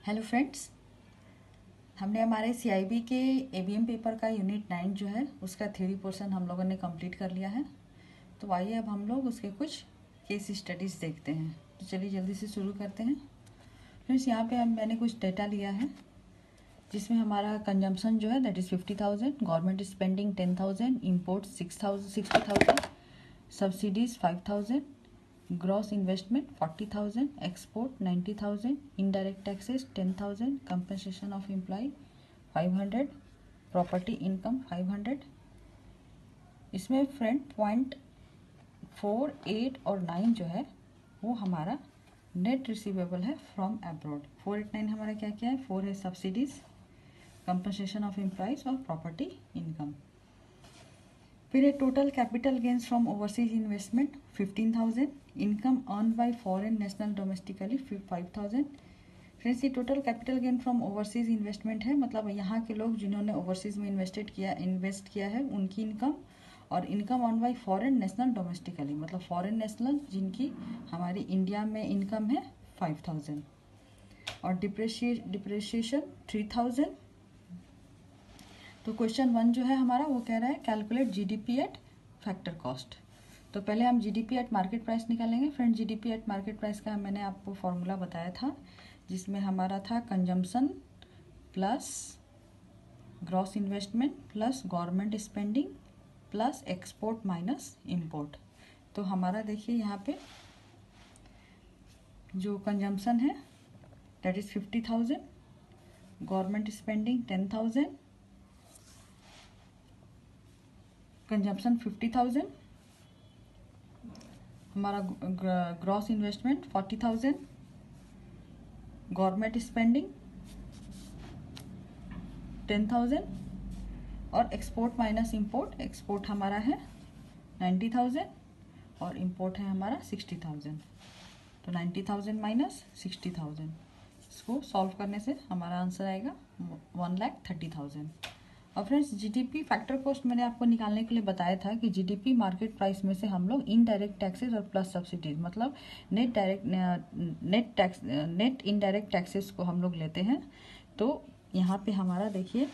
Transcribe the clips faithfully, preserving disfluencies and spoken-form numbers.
Hello friends, हमने हमारे CIB के एबीएम पेपर का यूनिट नाइन जो है उसका थ्योरी पोर्शन हम लोगों ने कंप्लीट कर लिया है। तो आइए अब हम लोग उसके कुछ केस स्टडीज़ देखते हैं। तो चलिए जल्दी से शुरू करते हैं। फ्रेंड्स, यहाँ पे हम मैंने कुछ डेटा लिया है जिसमें हमारा कंजम्पशन जो है that is fifty thousand, government spending ten thousand, import six thousand sixty thousand, subsidies five thousand, gross investment forty thousand, export ninety thousand, indirect taxes ten thousand, compensation of employ five hundred, property income five hundred. इसमें friend point four eight और nine जो है वो हमारा net receivable है from abroad. Four eight nine हमारा क्या क्या है? फोर है सब्सिडीज, कंपनसेशन ऑफ एम्प्लॉयज और प्रॉपर्टी इनकम। फिर है total capital gains from overseas investment fifteen thousand, income earn by foreign national domestically five thousand. Friends, ये total capital gain from overseas investment है, मतलब यहाँ के लोग जिन्होंने ओवरसीज में इन्वेस्टेड किया इन्वेस्ट किया है उनकी इनकम, और income earn by foreign national domestically मतलब फॉरेन नेशनल जिनकी हमारी इंडिया में इनकम है फाइव थाउजेंड, और डिप्रेशिए डिप्रेशिएशन थ्री थाउजेंड। तो क्वेश्चन वन जो है हमारा वो कह रहा है calculate GDP at factor cost. तो पहले हम जीडीपी एट मार्केट प्राइस निकालेंगे। Friend, GDP at market price का मैंने आपको फॉर्मूला बताया था जिसमें हमारा था consumption plus gross investment plus government spending plus export minus import. तो हमारा देखिए यहाँ पे जो कंजम्पशन है that is fifty thousand, government spending ten thousand, consumption fifty thousand, हमारा gross investment forty thousand, government spending ten thousand, और export minus import, export हमारा है नाइन्टी थाउजेंड और इंपोर्ट है हमारा सिक्सटी थाउजेंड। तो ninety thousand minus sixty thousand, इसको solve करने से हमारा आंसर आएगा वन लाख थर्टी थाउजेंड। और फ्रेंड्स, जीडीपी फैक्टर कॉस्ट मैंने आपको निकालने के लिए बताया था कि जीडीपी मार्केट प्राइस में से हम लोग इनडायरेक्ट टैक्सेस और प्लस सब्सिडीज मतलब net direct net tax net indirect taxes को हम लोग लेते हैं। तो यहाँ पे हमारा देखिए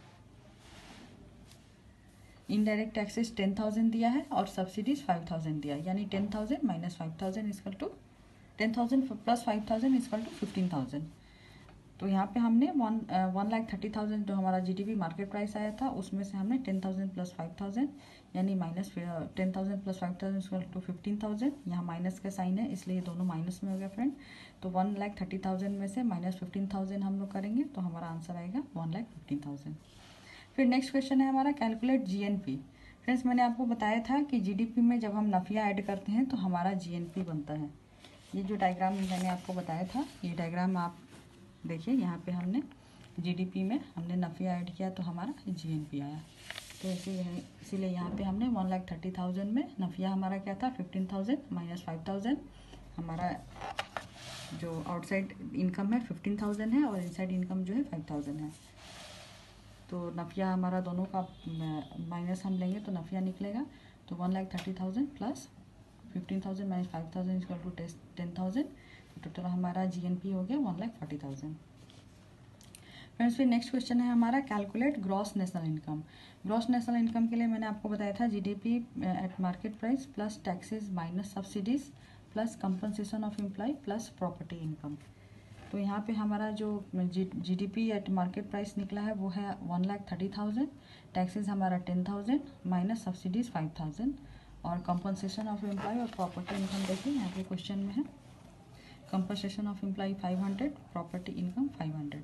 इनडायरेक्ट टैक्सेस टेन थाउजेंड दिया है और सब्सिडीज फाइव थाउजेंड दिया है, यानी ten thousand minus five thousand equal to ten thousand plus five thousand equal to fifteen thousand. तो यहाँ पे हमने one one lakh thirty thousand जो हमारा जीडीपी मार्केट प्राइस आया था उसमें से हमने ten thousand plus five thousand यानी minus ten thousand plus five thousand equal to fifteen thousand. यहाँ माइनस का साइन है इसलिए दोनों माइनस में हो गया फ्रेंड। तो वन लाख थर्टी थाउजेंड में से माइनस फिफ्टीन थाउजेंड हम लोग करेंगे तो हमारा आंसर आएगा वन लाख फिफ्टीन थाउजेंड। फिर नेक्स्ट क्वेश्चन है हमारा कैलकुलेट जीएनपी। फ्रेंड्स, मैंने आपको बताया था कि जीडीपी में जब हम नफिया ऐड करते हैं तो हमारा जीएनपी बनता है। ये जो डायग्राम मैंने आपको बताया था ये डायग्राम आप देखिए, यहाँ पे हमने जीडीपी में हमने नफिया ऐड किया तो हमारा जीएनपी आया। तो इसी इसीलिए यहाँ पे हमने वन लाख थर्टी थाउजेंड में नफिया हमारा क्या था fifteen thousand minus five thousand, हमारा जो आउटसाइड इनकम है फिफ्टीन थाउजेंड है और इनसाइड इनकम जो है फाइव थाउजेंड है। तो नफिया हमारा दोनों का माइनस हम लेंगे तो नफिया निकलेगा। तो one lakh thirty thousand plus fifteen thousand minus five thousand equal to ten thousand. Total हमारा जीएनपी हो गया one lakh forty thousand. Friends, फिर नेक्स्ट क्वेश्चन है हमारा calculate gross national income. Gross national income के लिए मैंने आपको बताया था GDP at market price plus taxes minus subsidies plus compensation of employ plus property income. तो यहाँ पे हमारा जो जीडीपी एट मार्केट प्राइस निकला है वो है one lakh thirty thousand, taxes हमारा ten thousand minus subsidies five thousand, और कंपनसेशन ऑफ एम्प्लॉय और प्रॉपर्टी इनकम देखिए यहाँ पे क्वेश्चन में है compensation of employ five hundred, property income five hundred.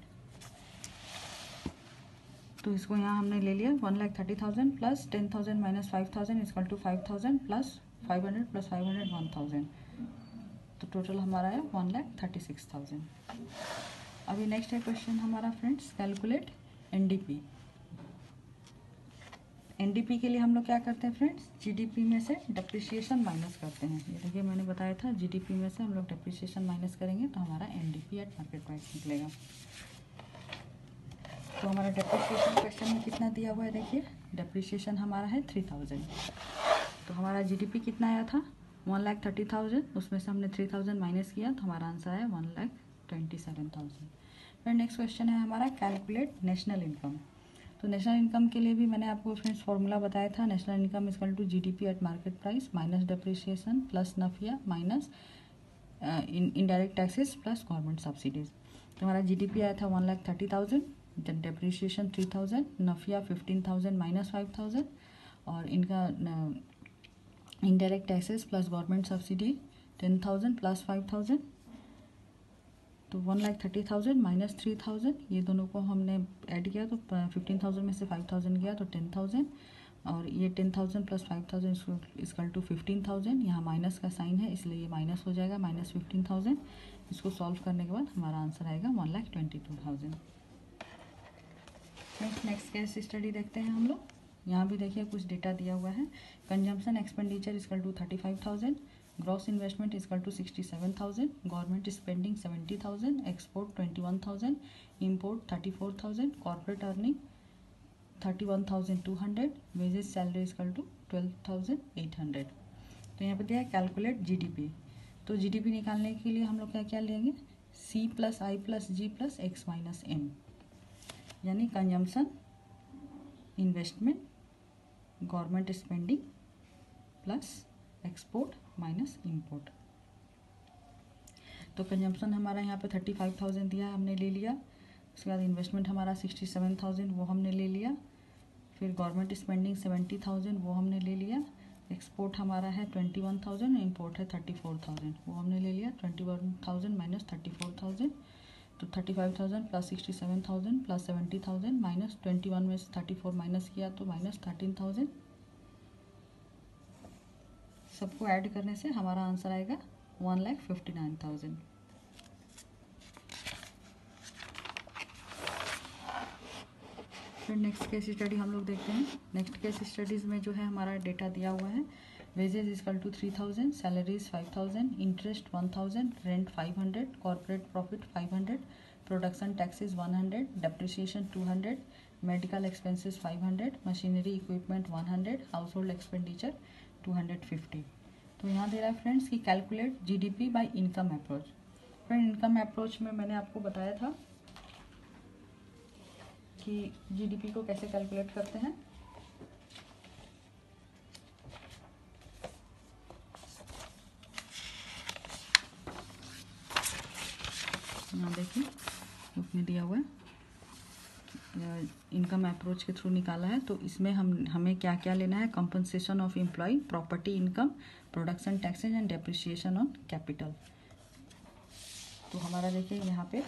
तो इसको यहाँ हमने ले लिया one lakh thirty thousand plus ten thousand minus five thousand equal to five thousand plus five hundred plus five hundred one thousand. तो total हमारा है one lakh thirty six thousand. अभी नेक्स्ट है क्वेश्चन हमारा फ्रेंड्स कैलकुलेट एनडीपी। एनडीपी के लिए हम लोग क्या करते हैं फ्रेंड्स, जीडीपी में से डिप्रिसिएशन माइनस करते हैं। ये देखिए मैंने बताया था जीडीपी में से हम लोग डिप्रिसिएशन माइनस करेंगे तो हमारा एनडीपी एट मार्केट प्राइस निकलेगा। तो हमारा डिप्रिसिएशन क्वेश्चन में कितना दिया हुआ है देखिए, डिप्रिसिएशन हमारा है थ्री थाउजेंड। तो हमारा जीडीपी कितना आया था वन लाख थर्टी थाउजेंड, उसमें से हमने थ्री थाउजेंड माइनस किया तो हमारा आंसर है one lakh twenty seven thousand. फिर नेक्स्ट क्वेश्चन है हमारा कैलकुलेट नेशनल इनकम। तो नेशनल इनकम के लिए भी मैंने आपको फ्रेंड्स फॉर्मूला बताया था। National income is equal to GDP at market price minus depreciation plus नफिया minus indirect taxes plus government subsidies. तो हमारा जीडीपी आया था one lakh thirty thousand, then depreciation three thousand, नफिया fifteen thousand minus five thousand, और इनका indirect taxes plus government subsidy ten thousand plus five thousand. तो one lakh thirty thousand minus three thousand, ये दोनों को हमने ऐड किया तो फिफ्टीन थाउजेंड में से फाइव थाउजेंड गया तो टेन थाउजेंड, और ये ten thousand plus five thousand equal to fifteen thousand. यहाँ माइनस का साइन है इसलिए ये माइनस हो जाएगा, माइनस फिफ्टीन थाउजेंड। इसको सॉल्व करने के बाद हमारा आंसर आएगा one lakh twenty two thousand. Next case study देखते हैं हम लोग। यहाँ भी देखिए कुछ डेटा दिया हुआ है। Consumption expenditure equal to thirty five thousand, gross investment equal to sixty seven thousand, government spending seventy thousand, export twenty one thousand, import thirty four thousand, corporate earning thirty one thousand two hundred, wages salary equal to twelve thousand eight hundred. तो यहाँ पे दिया है calculate GDP. तो GDP निकालने के लिए हम लोग क्या क्या लेंगे, C plus I plus G plus X minus M, यानी consumption, investment, government spending plus export minus import. तो कंजम्पशन हमारा यहाँ पे थर्टी फाइव थाउजेंड दिया है, हमने ले लिया। उसके बाद इन्वेस्टमेंट हमारा सिक्सटी सेवन थाउजेंड वो हमने ले लिया। फिर गवर्नमेंट स्पेंडिंग सेवेंटी थाउजेंड वो हमने ले लिया। एक्सपोर्ट हमारा है ट्वेंटी वन थाउजेंड, इम्पोर्ट है थर्टी फोर थाउजेंड वो हमने ले लिया। Twenty one thousand minus thirty four thousand, तो thirty five thousand plus sixty seven thousand plus seventy thousand minus twenty one में से थर्टी फोर माइनस किया तो माइनस थर्टीन थाउजेंड। सबको ऐड करने से हमारा आंसर आएगा one lakh fifty nine thousand. फिर नेक्स्ट केस स्टडी हम लोग देखते हैं। नेक्स्ट केस स्टडीज़ में जो है हमारा डेटा दिया हुआ है। Wages equal to three thousand, salaries five thousand, interest one thousand, rent five hundred, corporate profit five hundred, production taxes one hundred, depreciation two hundred, medical expenses five hundred, machinery equipment one hundred, house hold expenditure two hundred fifty. तो यहाँ दे रहा है friends कि calculate GDP by income approach. Friend income approach में मैंने आपको बताया था कि जीडीपी को कैसे कैलकुलेट करते हैं। यहाँ देखिए बुक में दिया हुआ है, इनकम अप्रोच के थ्रू निकाला है। तो इसमें हम हमें क्या क्या लेना है, compensation of employ, property income, production taxes and depreciation on capital. तो हमारा देखिए यहाँ पे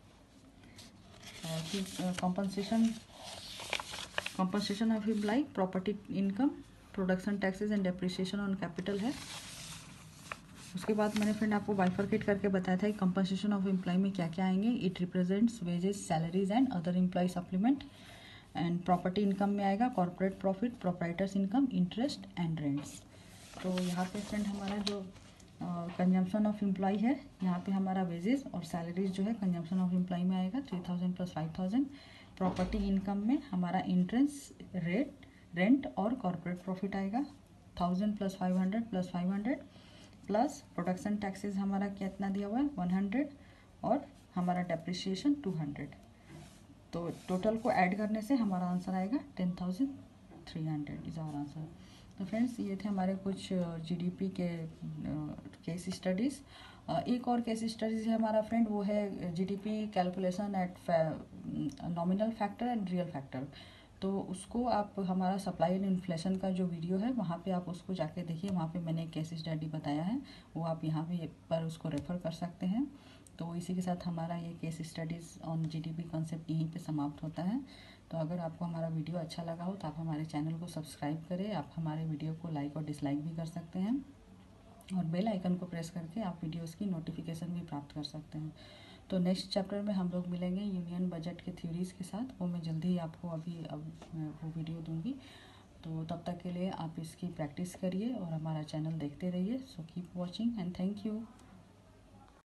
compensation compensation of employ, property income, production taxes and depreciation on capital है। उसके बाद मैंने फ्रेंड आपको बाइफरकेट करके बताया था कि कंपनसेशन ऑफ एम्प्लॉय में क्या क्या आएंगे। It represents wages, salaries and other employ supplement. And property income में आएगा corporate profit, proprietors income, interest and rents. तो यहाँ पे फ्रेंड हमारा जो कंजम्पशन ऑफ एम्प्लॉय है, यहाँ पे हमारा वेजेस और सैलरीज जो है कंजम्पशन ऑफ एम्प्लॉय में आएगा three thousand plus five thousand. Property income में हमारा इंटरेस्ट, रेट, रेंट और कॉर्पोरेट प्रॉफिट आएगा thousand plus five hundred plus five hundred, plus production taxes हमारा कितना दिया हुआ है वन हंड्रेड, और हमारा डेप्रिसिएशन टू हंड्रेड। तो टोटल को ऐड करने से हमारा आंसर आएगा ten thousand three hundred is our answer. तो फ्रेंड्स ये थे हमारे कुछ जीडीपी के केस स्टडीज़। एक और केस स्टडीज है हमारा फ्रेंड, वो है GDP calculation at nominal factor and real factor. तो उसको आप हमारा सप्लाई एंड इन्फ्लेशन का जो वीडियो है वहाँ पे आप उसको जाके देखिए, वहाँ पे मैंने एक केस स्टडी बताया है, वो आप यहाँ पे पर उसको रेफ़र कर सकते हैं। तो इसी के साथ हमारा ये case studies on GDP concept यहीं पे समाप्त होता है। तो अगर आपको हमारा वीडियो अच्छा लगा हो तो आप हमारे चैनल को सब्सक्राइब करें। आप हमारे वीडियो को लाइक और डिसलाइक भी कर सकते हैं, और बेल आइकन को प्रेस करके आप वीडियोज़ की नोटिफिकेशन भी प्राप्त कर सकते हैं। तो नेक्स्ट चैप्टर में हम लोग मिलेंगे यूनियन बजट के थ्योरीज़ के साथ, वो मैं जल्दी ही आपको अभी अब वो वीडियो दूंगी। तो तब तक के लिए आप इसकी प्रैक्टिस करिए और हमारा चैनल देखते रहिए। So keep watching and thank you.